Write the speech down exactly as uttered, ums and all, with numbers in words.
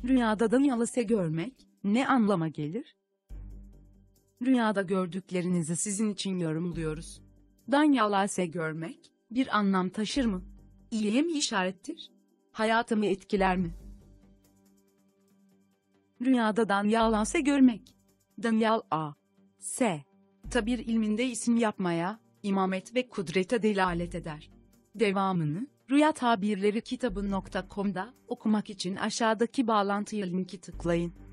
Rüyada Danyalase görmek, ne anlama gelir? Rüyada gördüklerinizi sizin için yorumluyoruz. Danyalase görmek, bir anlam taşır mı? İyiye mi işarettir? Hayatımı etkiler mi? Rüyada Danyalase görmek. Danyal A. S. Tabir ilminde isim yapmaya, imamet ve kudrete delalet eder. Devamını, Rüya Tabirleri Kitabı nokta com'da okumak için aşağıdaki bağlantıya linki tıklayın.